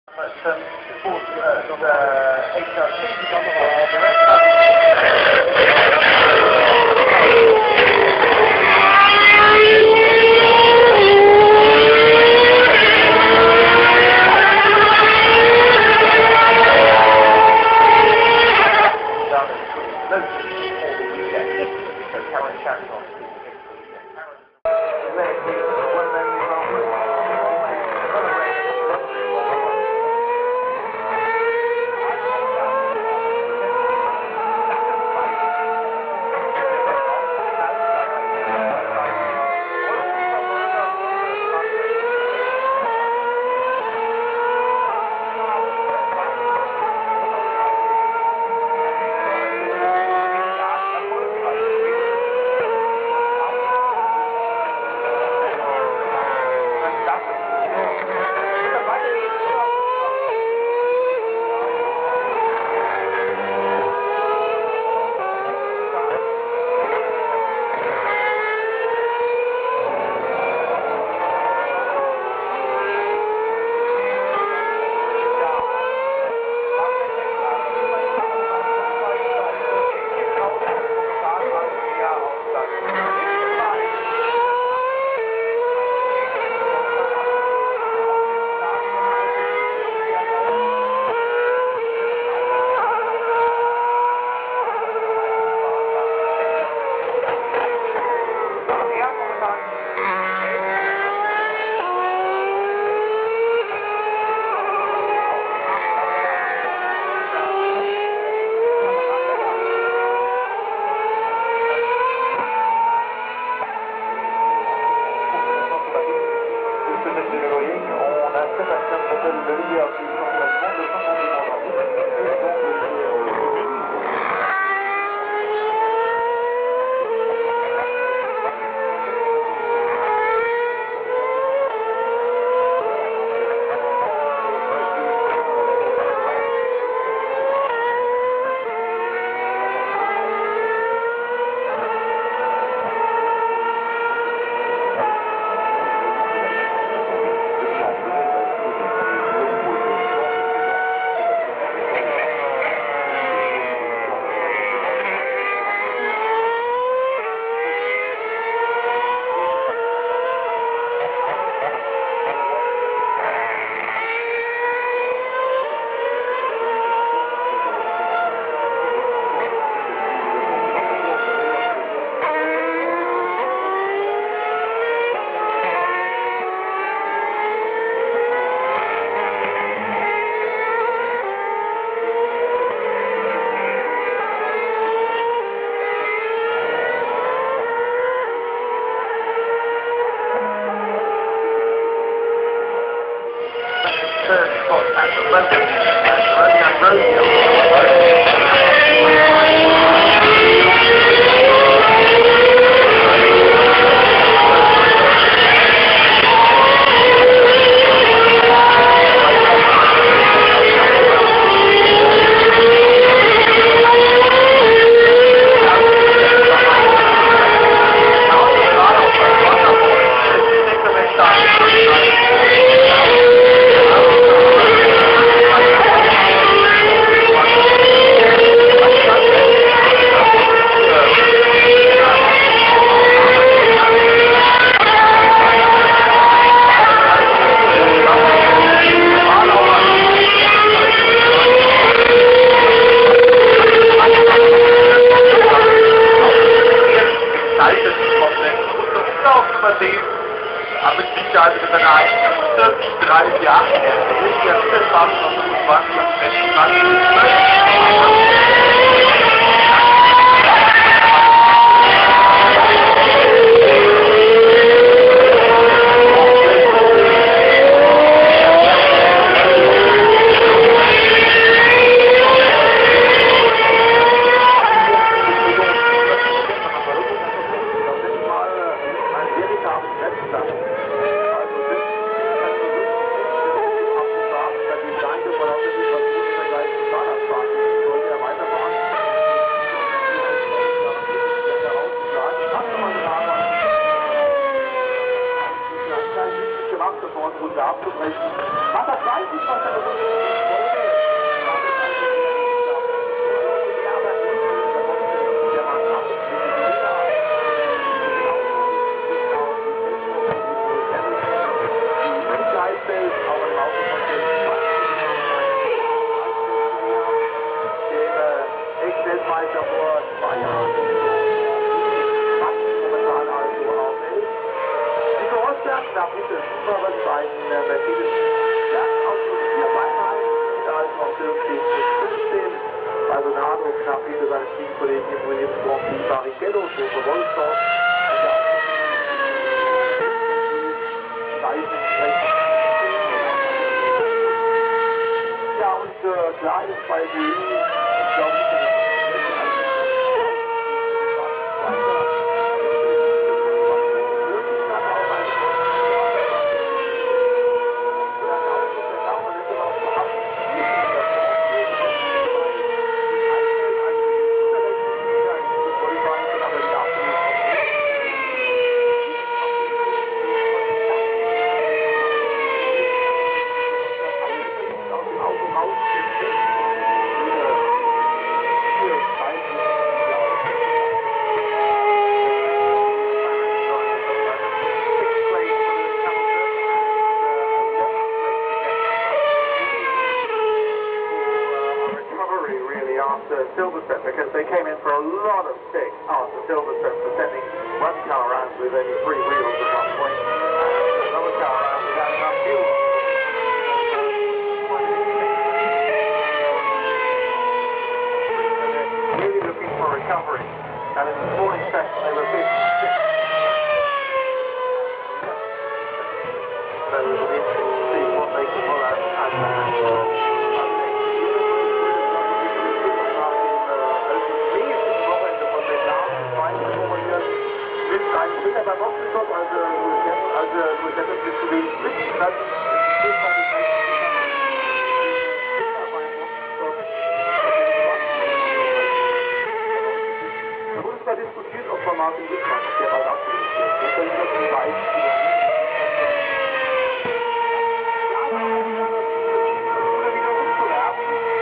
But HRC Danke, Ex-Weltmeister vor 2 Jahren. Momentan also auf 11. Nico Rosberg, knapp hinter Schumacher, die beiden Mercedes-Werksautos, 4 Beine, also auf 14 und 15. Maldonado knapp hinter seinem Teamkollegen im Williams Grand Prix Barrichello, schon vor Wolfsburg. Ja, und klar ist bei Böen, ich glaube nicht, dass Silverstone, because they came in for a lot of stick after Silverstone for sending one car around with only 3 wheels at one point, and another car around without enough fuel. They're really looking for recovery, and in the morning session they were 56. So it'll be interesting to see what they can pull out as that. Ein Fehler beim Boxenstopp, also wo der wirklich zu wenig Sprit hat, da wurde sogar diskutiert, ob von Martin Wittmann, ob der bald abgelöst wird. Das ist das ein Beispiel. Oder wieder umzuwerfen.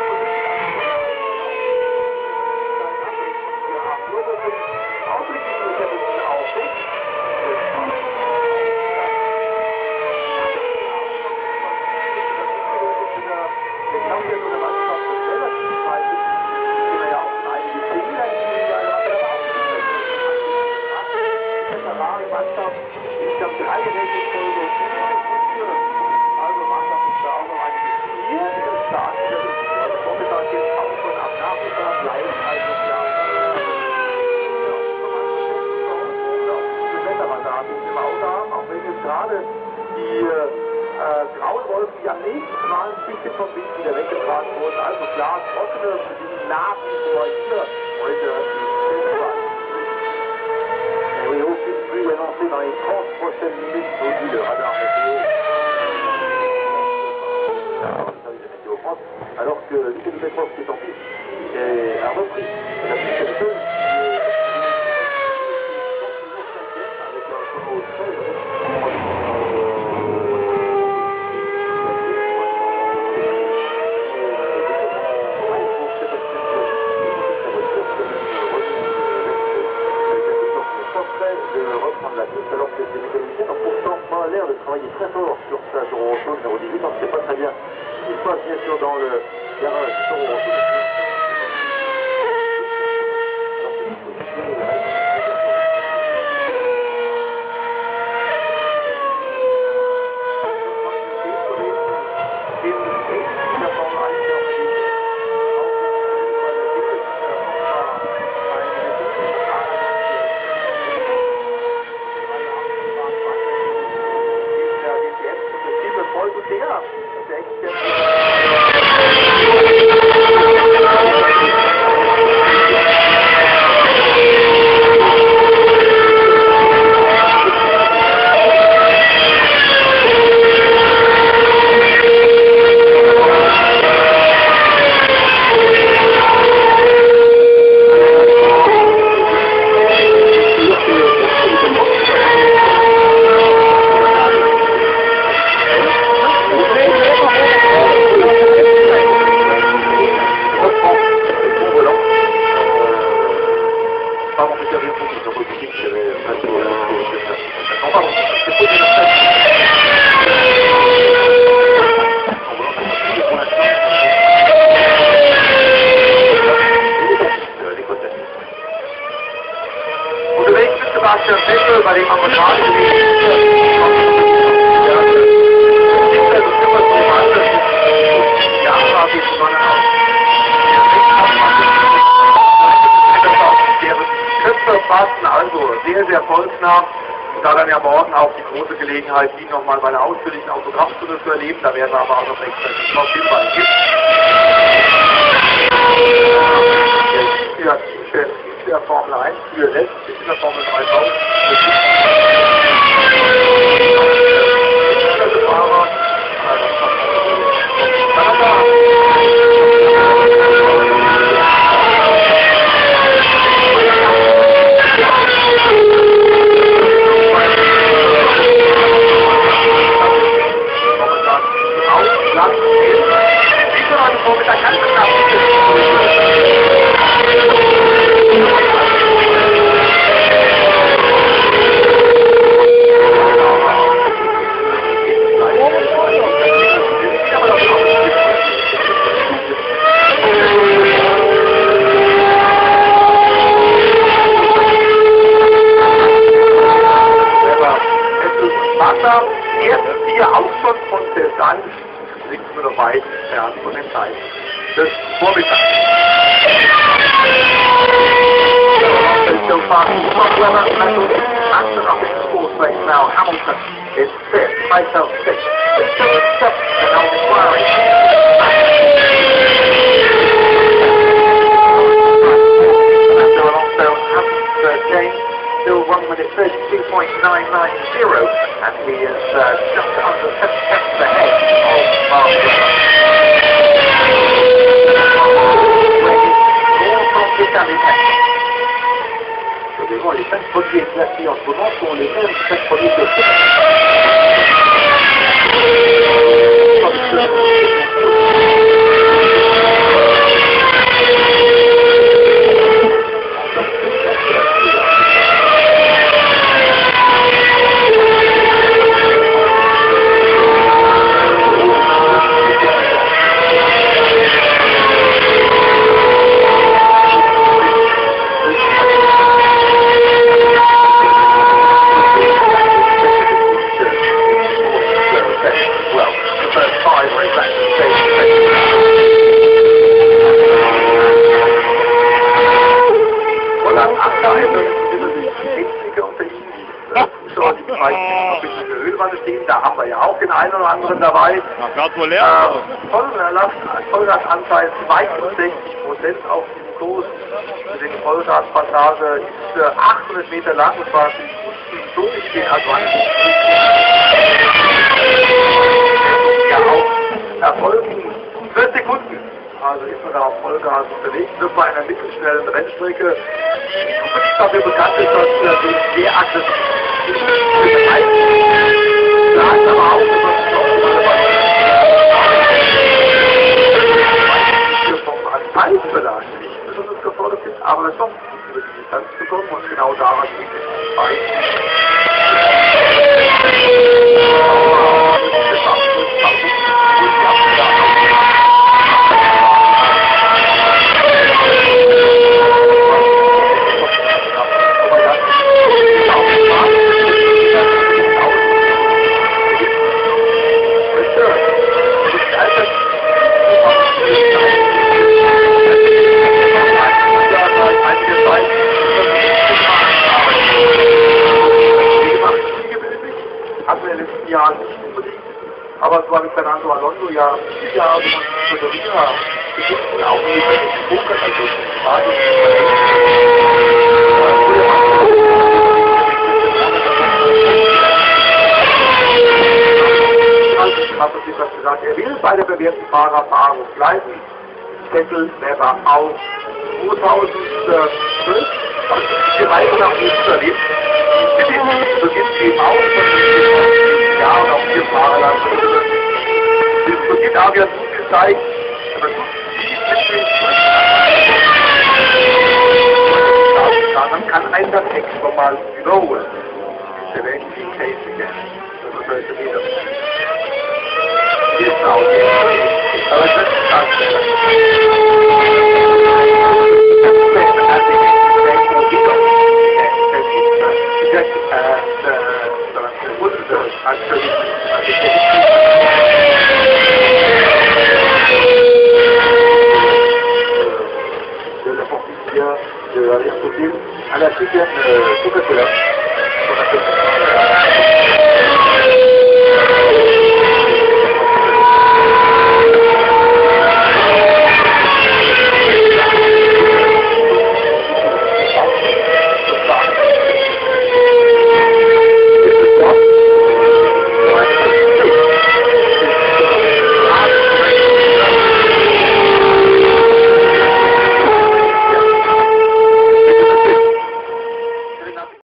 Gerade die grauen Wolken, die am nächsten Mal ein bisschen vom Wind wieder weggetragen wurden. Also klar, trockene, nach wie vor hier heute die Festfahrt. Et aucune pluie annoncée dans les 30 prochaines minutes au vu de radar météo. Alors que Michel Petrov, qui est en piste, a repris la piste de feu. De reprendre la piste alors que ces mécaniciens n'ont pourtant pas l'air de travailler très fort sur sa Toro Rosso numéro 18. On ne sait pas très bien ce qui se passe bien sûr dans le garage Toro Rosso. Ja, das ist echt sehr, sehr volksnah. Und da dann ja morgen auch die große Gelegenheit, ihn nochmal bei der ausführlichen Autogrammstunde zu erleben, da werden wir aber auch noch extra drauf hinweisen. Der Teamchef der Formel 1 für lässt sich in der Formel 3 raus. Erst hier auch schon von Cezanne liegt nur noch weit entfernt von den Zeiten des Vormittags. So far, now Hamilton is fifth, myself sixth. It's still seventh, and now McLaren. James still 1 minute 32.990, and he is just under 7 seconds ahead of Mark Webber. All from Italy next. Les 5 premiers classés en ce moment sont les mêmes 5 premiers que da haben wir ja auch den einen oder anderen dabei. Vollradanteil 62% auf diesem Kurs. Die Vollradpassage ist 800 Meter lang und zwar durchgehend, also ja auch erfolgen 12 Sekunden. Also ist man da auf Vollgas unterwegs, wird bei einer mittelschnellen Rennstrecke, die dafür bekannt ist, dass sie sehr aggressiv ist. Sagt aber auch, dass man vom Asphaltbelag nicht besonders gefordert ist, aber doch über die Distanz zu kommen und genau daran geht es bei. Jahren nicht unbedingt, aber es war mit Fernando Alonso ja 4 Jahre, wo man sich für die Geschichten auch mit dem Poker, also gesagt, er will bei der bewährten Fahrerfahrung bleiben. Vettel wäre auch 2012, die Reise nach Münster erlebt. So gibt es eben auch ja, und auch 4 Fahrer lang. Es beginnt auch wieder gut gezeigt, aber gut dann kann ein der Text nochmal wiederholen. Der Weg in Case again. Das ist heute wieder. Hier ist auch. Aber das ist